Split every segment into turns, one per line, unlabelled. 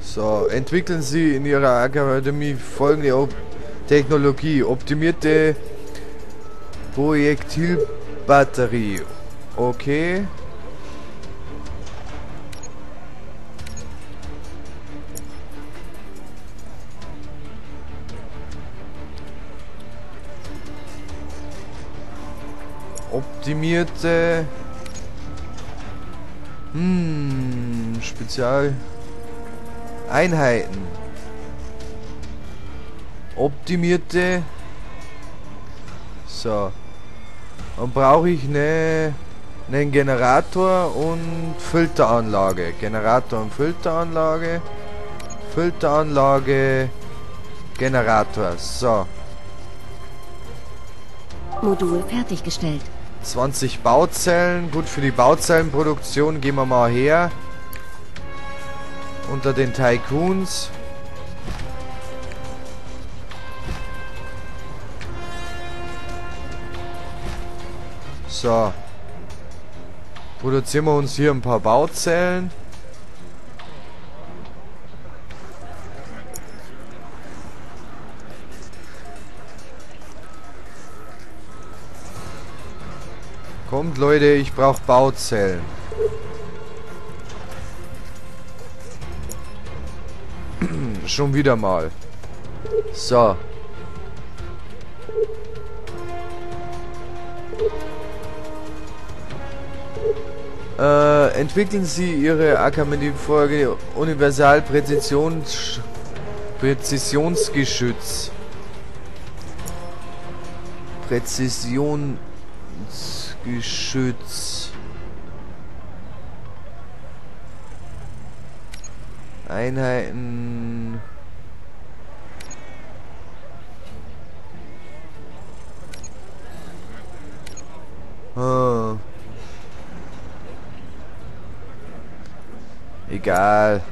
So, entwickeln Sie in Ihrer Akademie folgende Technologie. Optimierte Projektilbatterie. Okay. Optimierte Spezialeinheiten. Optimierte. So. Dann brauche ich einen Generator und Filteranlage. Generator und Filteranlage. Filteranlage. Generator. So.
Modul fertiggestellt.
20 Bauzellen. Gut, für die Bauzellenproduktion gehen wir mal her. Unter den Tycoons. So. Produzieren wir uns hier ein paar Bauzellen. Kommt Leute, ich brauche Bauzellen. Schon wieder mal. So. Entwickeln Sie Ihre Akademie-Folge Präzisionsgeschütz. Präzisionsgeschütz. Einheiten. Egal.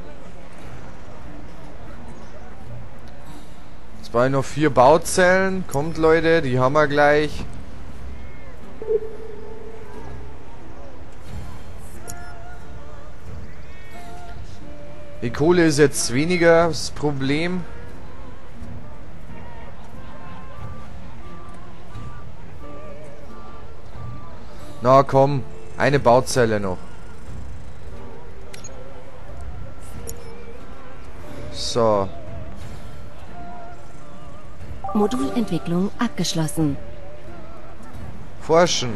Jetzt brauche ich noch 4 Bauzellen. Kommt Leute, die haben wir gleich. Die Kohle ist jetzt weniger das Problem. Na komm, eine Bauzelle noch. So.
Modulentwicklung abgeschlossen.
Forschen.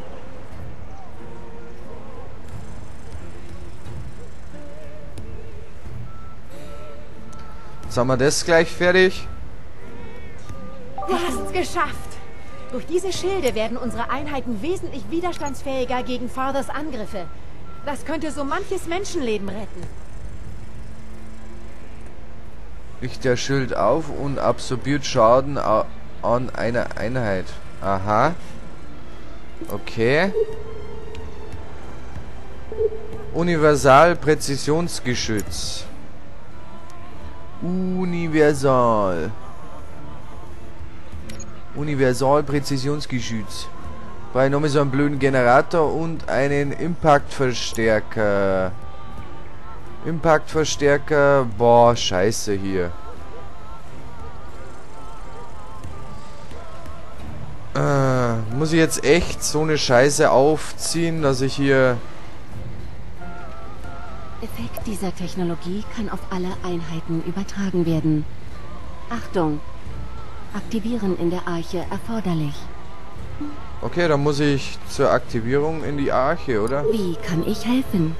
Jetzt haben wir das gleich fertig.
Du hast es geschafft! Durch diese Schilde werden unsere Einheiten wesentlich widerstandsfähiger gegen Fathers Angriffe. Das könnte so manches Menschenleben retten.
Licht der Schild auf und absorbiert Schaden an einer Einheit. Aha. Okay. Universal Präzisionsgeschütz. Universal Präzisionsgeschütz. Brauche ich nochmal so einen blöden Generator und einen Impact-Verstärker. Impact-Verstärker. Boah, scheiße hier. Muss ich jetzt echt so eine Scheiße aufziehen, dass ich hier...
Effekt dieser Technologie kann auf alle Einheiten übertragen werden. Achtung! Aktivieren in der Arche erforderlich.
Okay, dann muss ich zur Aktivierung in die Arche, oder?
Wie kann ich helfen?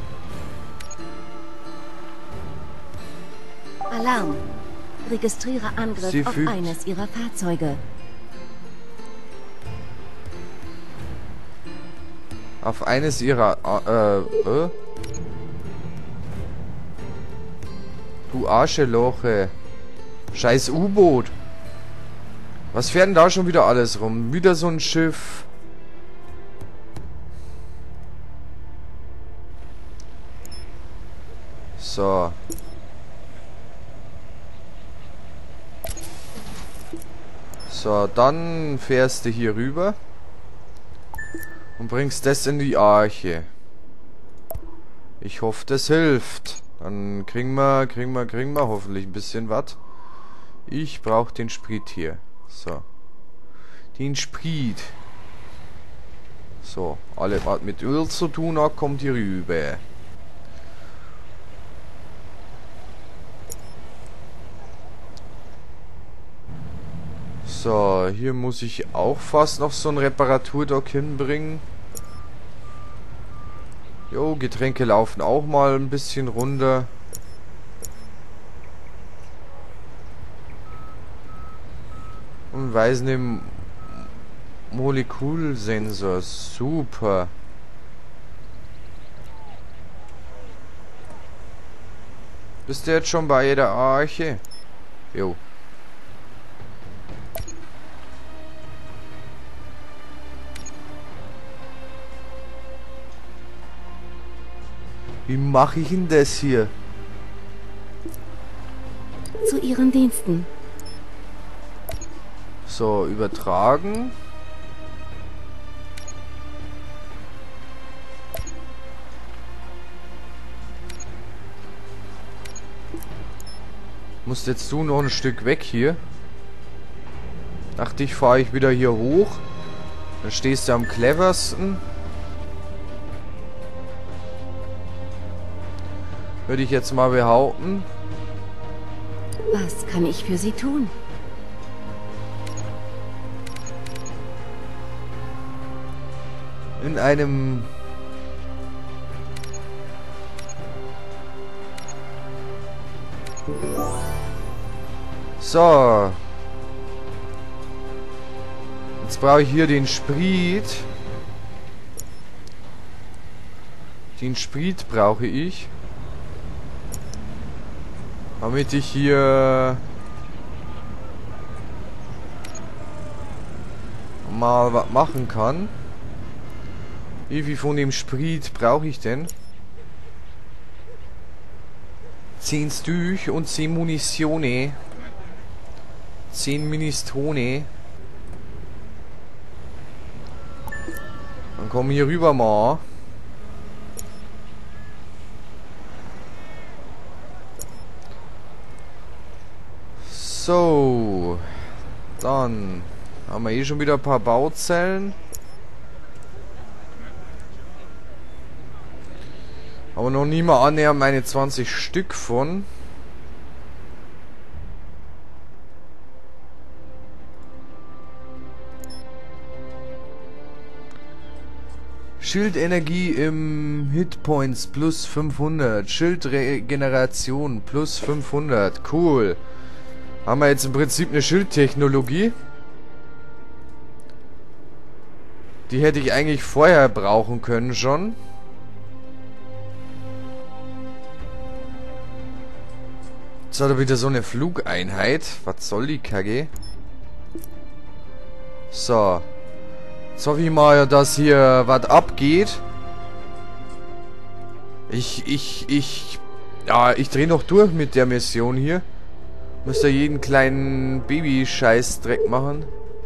Alarm! Registriere Angriff auf eines Ihrer Fahrzeuge.
Auf eines ihrer... Du Arscheloche. Scheiß U-Boot. Was fährt denn da schon wieder alles rum? Wieder so ein Schiff. So. So, dann fährst du hier rüber. Und bringst das in die Arche. Ich hoffe, das hilft. Dann kriegen wir hoffentlich ein bisschen was. Ich brauche den Sprit hier. So. Den Sprit. So, alle was mit Öl zu tun hat, kommt hier rüber. So, hier muss ich auch fast noch so ein Reparaturdock hinbringen. Jo, Getränke laufen auch mal ein bisschen runter. Und weisen den Molekülsensor. Super. Bist du jetzt schon bei der Arche? Jo. Wie mache ich denn das hier?
Zu Ihren Diensten.
So, übertragen. Musst jetzt du noch ein Stück weg hier. Dachte ich, fahre ich wieder hier hoch. Dann stehst du am cleversten. Würde ich jetzt mal behaupten.
Was kann ich für Sie tun?
In einem... So. Jetzt brauche ich hier den Sprit. Den Sprit brauche ich. Damit ich hier mal was machen kann. Wie viel von dem Sprit brauche ich denn? 10 Stück und 10 Munitione. 10 Ministone. Dann kommen wir hier rüber mal. So. Dann haben wir eh schon wieder ein paar Bauzellen. Aber noch nie mal annähernd meine 20 Stück von. Schildenergie im Hitpoints plus 500. Schildregeneration plus 500. Cool. Haben wir jetzt im Prinzip eine Schildtechnologie. Die hätte ich eigentlich vorher brauchen können schon. Jetzt hat er wieder so eine Flugeinheit. Was soll die Kacke? So. Jetzt hoffe ich mal, dass hier was abgeht. Ich drehe noch durch mit der Mission hier. Müsste jeden kleinen Baby-Scheiß-Dreck machen.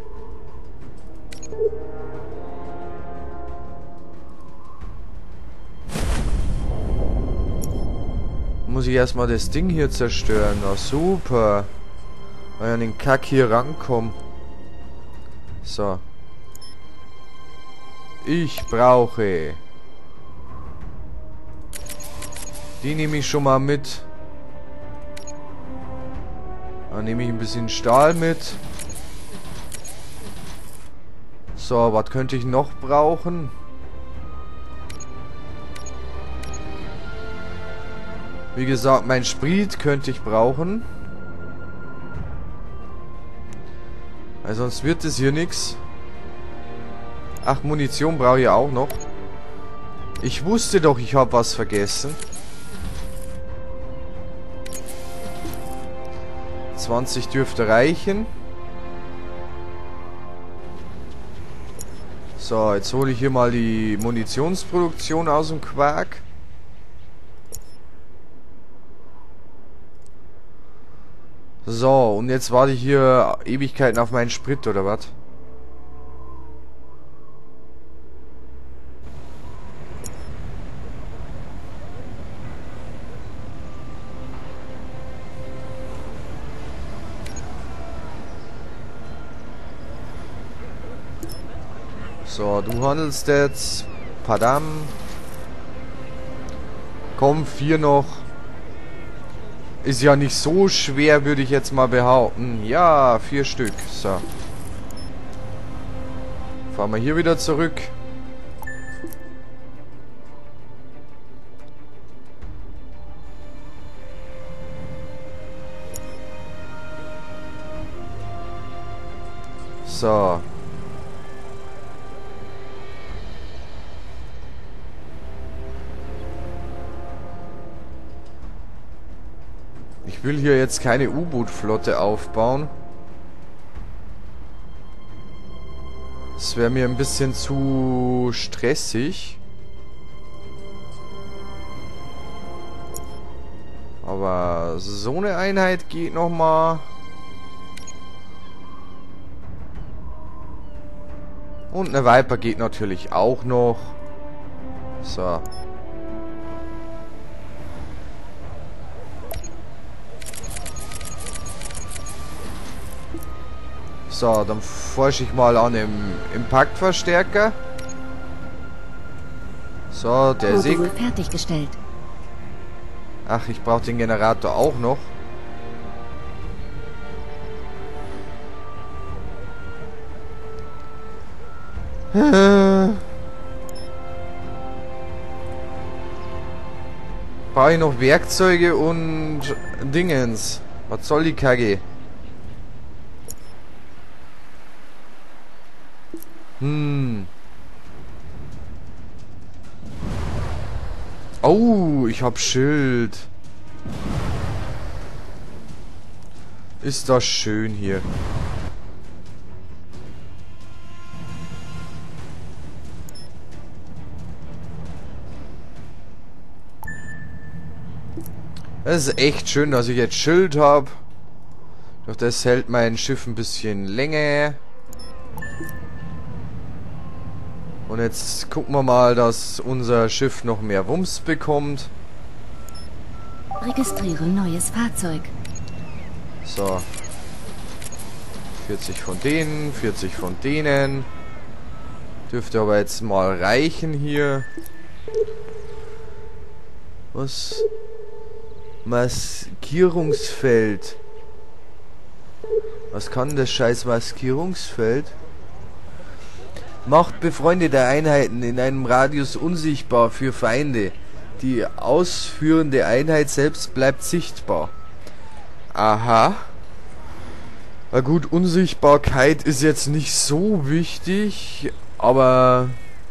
Muss ich erstmal das Ding hier zerstören. Na super. Weil ich an den Kack hier rankomme. So. Ich brauche. Die nehme ich schon mal mit. Dann nehme ich ein bisschen Stahl mit. So, was könnte ich noch brauchen? Wie gesagt, mein Sprit könnte ich brauchen. Weil sonst wird es hier nichts. Ach, Munition brauche ich auch noch. Ich wusste doch, ich habe was vergessen. 20 dürfte reichen. So, jetzt hole ich hier mal die Munitionsproduktion aus dem Quark. So, und jetzt warte ich hier Ewigkeiten auf meinen Sprit, oder was? So, du handelst jetzt. Padam. Komm, 4 noch. Ist ja nicht so schwer, würde ich jetzt mal behaupten. Ja, 4 Stück. So. Fahren wir hier wieder zurück. So. Ich will hier jetzt keine U-Boot-Flotte aufbauen. Das wäre mir ein bisschen zu stressig. Aber so eine Einheit geht nochmal. Und eine Viper geht natürlich auch noch. So. So, dann forsche ich mal an dem Impaktverstärker. So, der ist
Modul fertiggestellt.
Ach, ich brauche den Generator auch noch. Brauche ich noch Werkzeuge und Dingens. Was soll die Kacke? Oh, ich hab Schild. Ist das schön hier. Es ist echt schön, dass ich jetzt Schild habe. Doch das hält mein Schiff ein bisschen länger. Und jetzt gucken wir mal, dass unser Schiff noch mehr Wumms bekommt.
Registrieren neues Fahrzeug.
So. 40 von denen, 40 von denen. Dürfte aber jetzt mal reichen hier. Was? Maskierungsfeld. Was kann das scheiß Maskierungsfeld? Macht befreundete Einheiten in einem Radius unsichtbar für Feinde. Die ausführende Einheit selbst bleibt sichtbar. Aha. Na gut, Unsichtbarkeit ist jetzt nicht so wichtig, aber...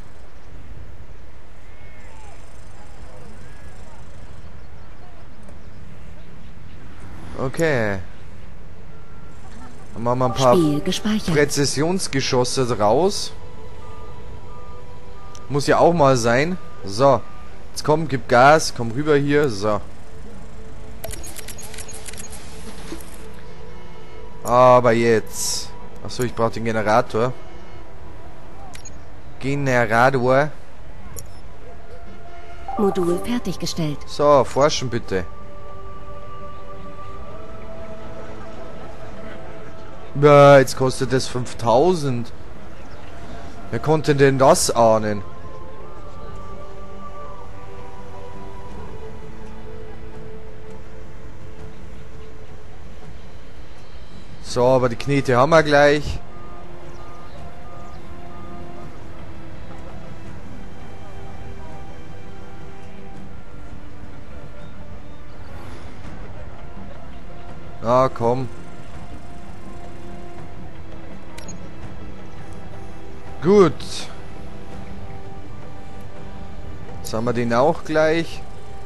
Okay. Dann machen wir ein paar Präzisionsgeschosse raus. Muss ja auch mal sein. So. Jetzt komm, gib Gas. Komm rüber hier. So. Aber jetzt. Achso, ich brauche den Generator. Generator.
Modul fertiggestellt.
So, forschen bitte. Ja, jetzt kostet es 5000. Wer konnte denn das ahnen? So, aber die Knete haben wir gleich. Na, komm. Gut. Jetzt haben wir den auch gleich.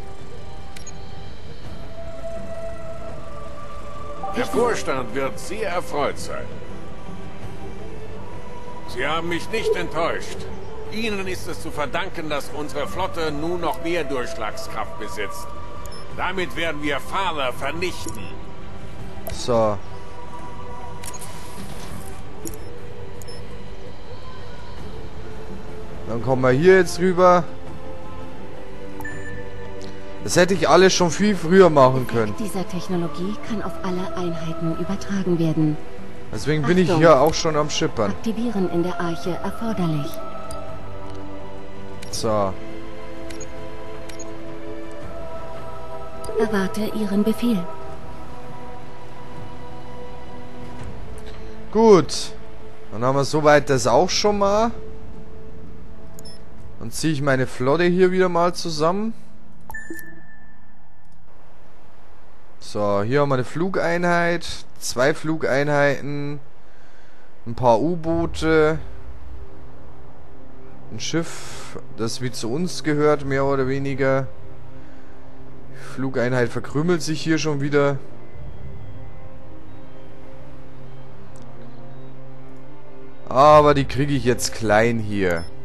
Der Vorstand wird sehr erfreut sein. Sie haben mich nicht enttäuscht. Ihnen ist es zu verdanken, dass unsere Flotte nun noch mehr Durchschlagskraft besitzt. Damit werden wir Father vernichten.
So. Dann kommen wir hier jetzt rüber. Das hätte ich alles schon viel früher machen können.
Dieser Technologie kann auf alle Einheiten übertragen werden.
Deswegen bin ich hier auch schon am Schippern.
Aktivieren in der Arche erforderlich.
So.
Erwarte Ihren Befehl.
Gut. Dann haben wir soweit das auch schon mal. Dann ziehe ich meine Flotte hier wieder mal zusammen. So, hier haben wir eine Flugeinheit. 2 Flugeinheiten. Ein paar U-Boote. Ein Schiff, das wie zu uns gehört, mehr oder weniger. Die Flugeinheit verkrümmelt sich hier schon wieder. Aber die kriege ich jetzt klein hier.